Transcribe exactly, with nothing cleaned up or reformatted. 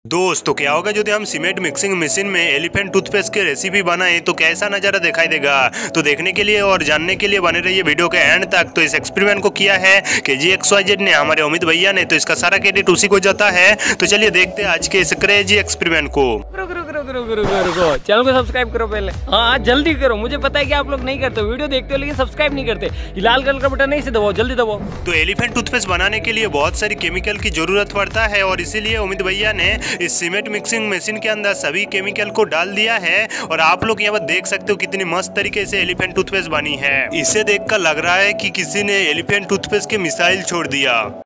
दोस्त तो क्या होगा यदि हम सीमेंट मिक्सिंग मशीन में एलिफेंट टूथपेस्ट की रेसिपी बनाएं तो कैसा नज़ारा दिखाई देगा। तो देखने के लिए और जानने के लिए बने रहिए वीडियो के एंड तक। तो इस एक्सपेरिमेंट को किया है के जी एक्स वाई जेड ने, हमारे अमित भैया ने, तो इसका सारा क्रेडिट उसी को जाता है। तो चलिए देखते हैं आज के इस क्रेजी एक्सपेरिमेंट को। रुको रुको रुको रुको रुको रुको चैनल को सब्सक्राइब करो पहले। हाँ जल्दी करो, मुझे पता है कि आप लोग नहीं करते, वीडियो देखते हो लेकिन सब्सक्राइब नहीं करते। ये लाल कलर का बटन नहीं से दबाओ, जल्दी दबाओ। तो एलिफेंट टूथपेस्ट बनाने के लिए बहुत सारी केमिकल की जरूरत पड़ता है और इसीलिए अमित भैया ने इस सीमेंट मिक्सिंग मशीन के अंदर सभी केमिकल को डाल दिया है। और आप लोग यहाँ पर देख सकते हो कितनी मस्त तरीके से एलिफेंट टूथपेस्ट बनी है। इसे देखकर लग रहा है कि किसी ने एलिफेंट टूथपेस्ट की मिसाइल छोड़ दिया।